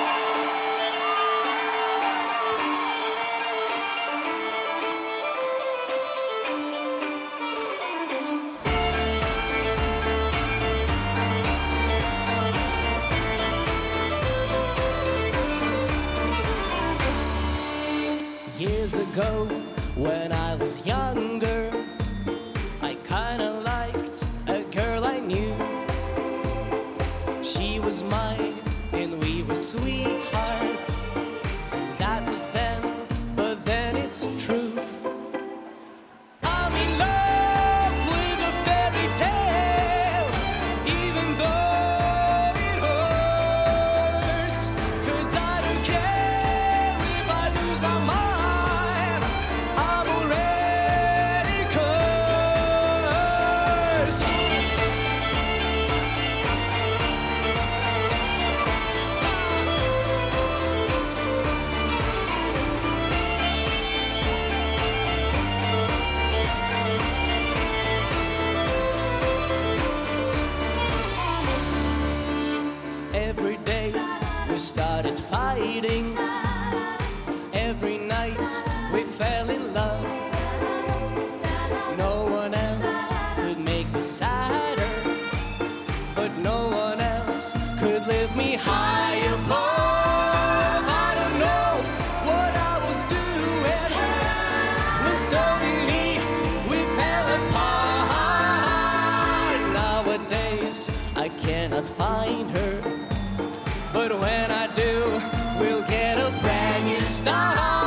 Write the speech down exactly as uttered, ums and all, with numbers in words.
Years ago, when I was younger, I kinda liked a girl I knew. She was mine and we were sweethearts. That was then, but then it's true. I'm in love with a fairy tale, even though it hurts. 'Cause I don't care if I lose my mind. Every day we started fighting. Every night we fell in love. No one else could make me sadder, but no one else could lift me high above. I don't know what I was doing when suddenly we fell apart. Nowadays I cannot find her, but when I do, we'll get a brand new start.